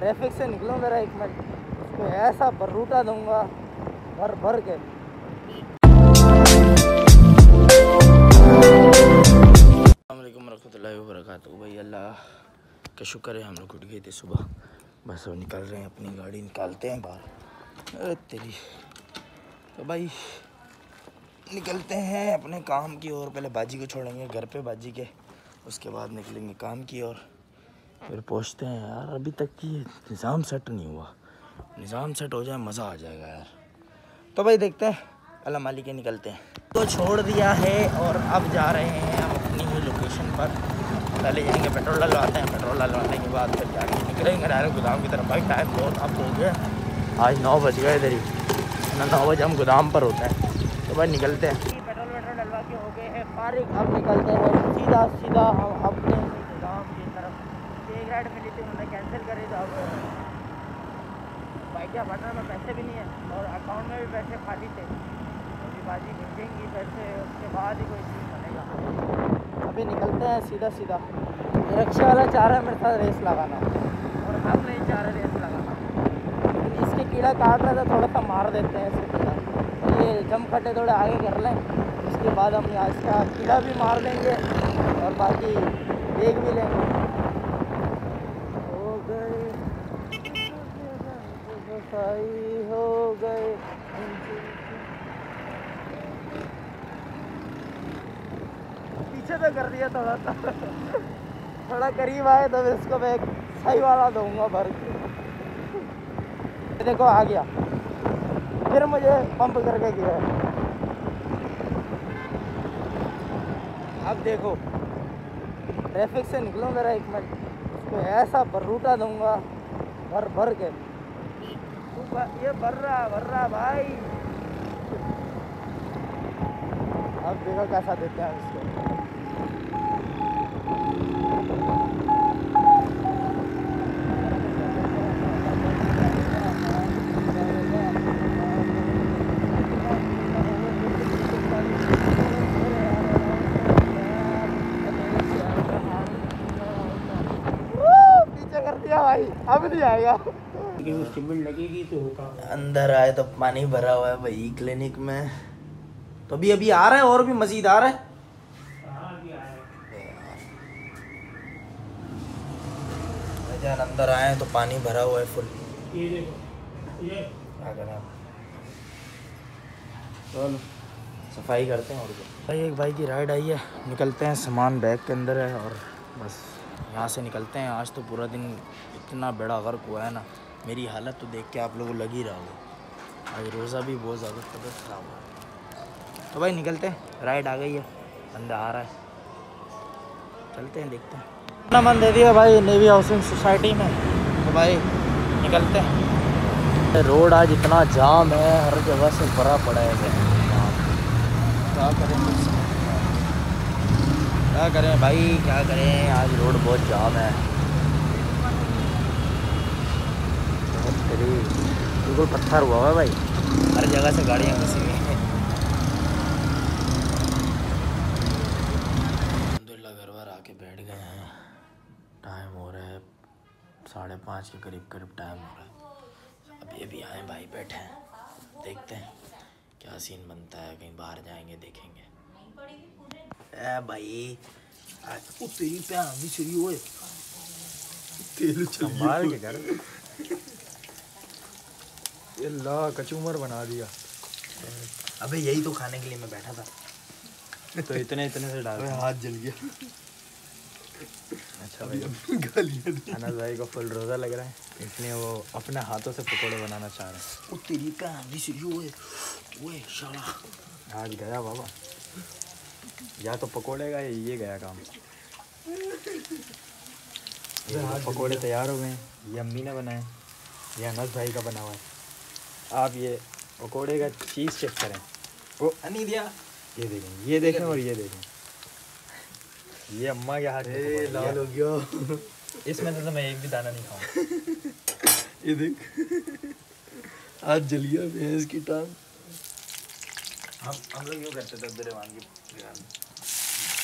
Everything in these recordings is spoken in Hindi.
ट्रैफिक से निकलूँ ज़रा 1 मिनट, इसको ऐसा बरूटा दूंगा भर भर के। अस्सलामुअलैकुम रहमतुल्लाहि व बरकातहू। भाई अल्लाह का शुक्र है हम लोग उठ गए थे सुबह, बस वो निकल रहे हैं, अपनी गाड़ी निकालते हैं बाहर। अरे तेरी, तो भाई निकलते हैं अपने काम की ओर। पहले बाजी को छोड़ेंगे घर पे बाजी के, उसके बाद निकलेंगे काम की ओर, फिर पहुंचते हैं। यार अभी तक की निज़ाम सेट नहीं हुआ, निज़ाम सेट हो जाए मज़ा आ जाएगा यार। तो भाई देखते हैं, अल्लाह मालिक के निकलते हैं। तो छोड़ दिया है और अब जा रहे हैं हम अपनी ही लोकेशन पर। पहले जाएंगे पेट्रोल डलवाते हैं, पेट्रोल डलवाने के बाद फिर जाके निकलेंगे डायरेक्ट गोदाम की तरफ। भाई टाइम बहुत अब हो गया, आज 9 बज गए इधर ही ना, 9 बजे हम गोदाम पर होते हैं। तो भाई निकलते हैं, पेट्रोल वेट्रोल डलवा के हो गए हैं फारिग। अब निकलते हैं सीधा सीधा हम अपने गोदाम की तरफ। एक राइड मिली थी, उन्होंने कैंसिल करी, तो अब बाइक या बटन में पैसे भी नहीं है और अकाउंट में भी पैसे खाली थे। अभी बाजी भेजेंगी पैसे, उसके बाद ही कोई चीज़ बनेगा। अभी निकलते हैं सीधा सीधा। रिक्शा वाला चाह रहा है मेरे साथ रेस लगाना और हम नहीं चाह रहे रेस लगाना, लेकिन इसके कीड़ा काट रहा था, थोड़ा सा मार देते हैं इसके कीड़ा। ये जम खट्टे थोड़े आगे कर लें, उसके बाद हम यहाँ इसका कीड़ा भी मार देंगे और बाकी देख भी लेंगे। हो गए हो गए, पीछे तो कर दिया थोड़ा सा, थोड़ा करीब आए तो इसको मैं एक सही वाला दूंगा भर के। देखो आ गया, फिर मुझे पंप करके गिरा। अब देखो ट्रैफिक से निकलूँ ज़रा 1 मिनट, इसको ऐसा बरूटा दूंगा भर भर के। ये भर रहा भाई। अब देखो कैसा देते हैं इसको। पीछे कर दिया भाई, अब नहीं आएगा। लगेगी तो होगा। अंदर आए तो पानी भरा हुआ है भाई क्लिनिक में, तो अभी आ रहा है और भी मजीद आ रहा है। जान अंदर आए तो पानी भरा हुआ है फुल। ये देखो, ये क्या करें, चलो सफाई करते हैं। और भाई एक भाई की राइड आई है, निकलते हैं, सामान बैग के अंदर है और बस यहाँ से निकलते हैं। आज तो पूरा दिन इतना बड़ा गर्क हुआ है ना, मेरी हालत तो देख के आप लोगों को लग ही रहा होगा। आज रोज़ा भी बहुत ज़्यादा तबीयत ख़राब हुआ। तो भाई निकलते हैं, राइड आ गई है, बंदा आ रहा है, चलते हैं देखते हैं। अपना मन दे दिया भाई नेवी हाउसिंग सोसाइटी में, तो भाई निकलते हैं। रोड आज इतना जाम है, हर जगह से भरा पड़ा है। क्या करें भाई, क्या करें, आज रोड बहुत जाम है। बिल्कुल पत्थर हुआ है भाई, हर जगह से गाड़ियाँ घुसी हुई हैं। अल्हम्दुलिल्लाह घर बार आके बैठ गए हैं। टाइम हो रहा है 5:30 के करीब टाइम हो रहा है। अभी अभी आए भाई, बैठे हैं, देखते हैं क्या सीन बनता है। कहीं बाहर जाएंगे, देखेंगे। ए भाई तेरी प्यार भी चली हुए, तेल संभाल के कर। ये ला कचूमर बना दिया। अबे यही तो खाने के लिए मैं बैठा था। तो इतने से डाल, हाथ जल गया। अच्छा भाई, अनस भाई को फुल रोज़ा लग रहा है, इसलिए वो अपने हाथों से पकोड़े बनाना चाह रहे हैं। वो तेरी ओए शाला, आज गया बाबा, या तो पकोड़े का ये गया काम। ये पकोड़े तैयार हो गए हैं, ये अम्मी ने बनाए, ये अनस भाई का बना हुआ है। आप ये पकोड़े का चीज़ चेक करें, वो नहीं दिया, ये देखें और ये देखें, ये अम्मा के हाथ में लाल हो गया। इसमें से तो मैं एक भी दाना नहीं खाऊं। ये देख, आज जल गया भैंस की टांग। हम लोग यूँ करते थे अब्दुर्रहमान की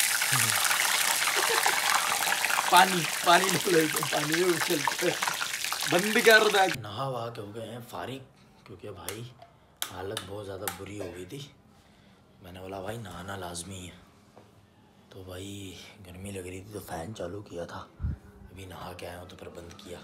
पानी पानी में उछलते। बंद कर दे। नहा वहा के हो गए हैं फारिग, क्योंकि भाई हालत बहुत ज़्यादा बुरी हो गई थी। मैंने बोला भाई नहाना लाजमी है, तो भाई गर्मी लग रही थी तो फ़ैन चालू किया था। अभी नहा के आया हूँ तो फिर बंद किया।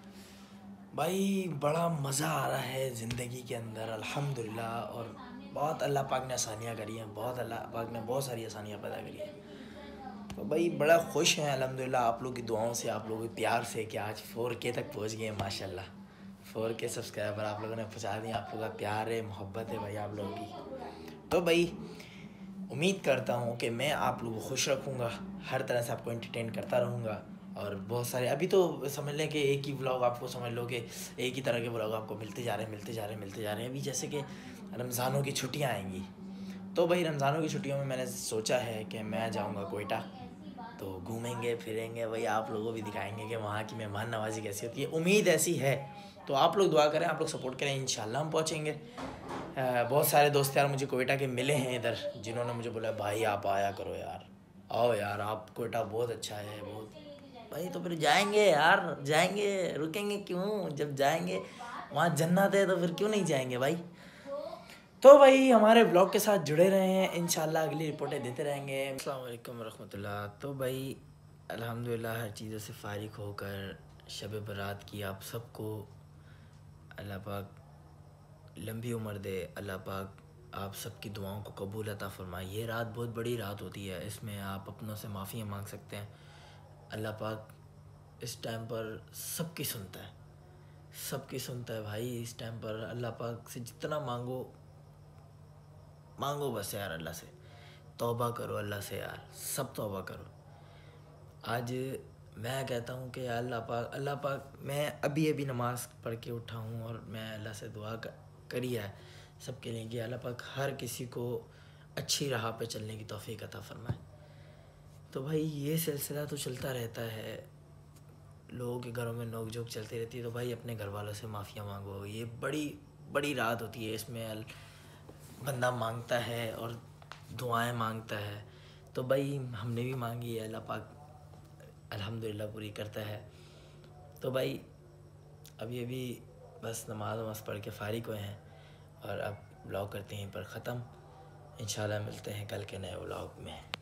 भाई बड़ा मज़ा आ रहा है ज़िंदगी के अंदर अल्हम्दुलिल्लाह, और बहुत अल्लाह पाक ने आसानियाँ करी हैं, बहुत अल्लाह पाक ने बहुत सारी आसानियाँ पैदा करी हैं। तो भाई बड़ा खुश हैं अल्हम्दुलिल्लाह आप लोगों की दुआओं से, आप लोगों के प्यार से कि आज 4K तक पहुंच गए हैं माशाल्लाह। 4K सब्सक्राइबर आप लोगों ने पहुंचा दिए। आप लोगों का प्यार है, मोहब्बत है भाई आप लोगों की। तो भाई उम्मीद करता हूँ कि मैं आप लोगों को खुश रखूँगा, हर तरह से आपको एंटरटेन करता रहूँगा। और बहुत सारे अभी तो समझ लें कि एक ही व्लॉग आपको, समझ लो कि एक ही तरह के व्लॉग आपको मिलते जा रहे हैं। अभी जैसे कि रमज़ानों की छुट्टियाँ आएंगी, तो भाई रमज़ानों की छुट्टियों में मैंने सोचा है कि मैं जाऊंगा कोयटा, तो घूमेंगे फिरेंगे भाई, आप लोगों को भी दिखाएंगे कि वहाँ की मेहमान नवाज़ी कैसी होती है। उम्मीद ऐसी है, तो आप लोग दुआ करें, आप लोग सपोर्ट करें, इंशाल्लाह हम पहुँचेंगे। बहुत सारे दोस्त यार मुझे कोयटा के मिले हैं इधर, जिन्होंने मुझे बोला भाई आप आया करो यार, आओ यार आप, कोयटा बहुत अच्छा है बहुत। भाई तो फिर जाएंगे यार, जाएंगे, रुकेंगे क्यों? जब जाएंगे वहाँ जन्नत है तो फिर क्यों नहीं जाएंगे भाई। तो भाई हमारे ब्लॉग के साथ जुड़े रहे हैं, इंशाल्लाह अगली रिपोर्टें देते रहेंगे। अस्सलाम वालेकुम रहमतुल्लाह। तो भाई अल्हम्दुलिल्लाह हर चीज़ों से फारिग होकर शब बारात की आप सबको अल्लाह पाक लंबी उम्र दे, अल्लाह पाक आप सबकी दुआओं को कबूल अता फरमाए। ये रात बहुत बड़ी रात होती है, इसमें आप अपनों से माफ़ियाँ मांग सकते हैं। अल्लाह पाक इस टाइम पर सबकी सुनता है, सबकी सुनता है भाई। इस टाइम पर अल्लाह पाक से जितना मांगो मांगो बस यार, अल्लाह से तौबा करो, अल्लाह से यार सब तौबा करो। आज मैं कहता हूँ कि अल्लाह पाक मैं अभी अभी नमाज़ पढ़ के उठा हूँ और मैं अल्लाह से दुआ करी है सबके लिए कि अल्लाह पाक हर किसी को अच्छी राह पे चलने की तौफीक अता फरमाए। तो भाई ये सिलसिला तो चलता रहता है, लोगों के घरों में नोक झोंक चलती रहती है। तो भाई अपने घर वालों से माफ़िया मांगो, ये बड़ी बड़ी रात होती है, इसमें बंदा मांगता है और दुआएं मांगता है। तो भाई हमने भी मांगी है, अल्लाह पाक अल्हम्दुलिल्लाह पूरी करता है। तो भाई अभी बस नमाज वमाज पढ़ के फ़ारिग हुए हैं और अब व्लॉग करते हैं पर ख़त्म। इंशाल्लाह मिलते हैं कल के नए व्लॉग में।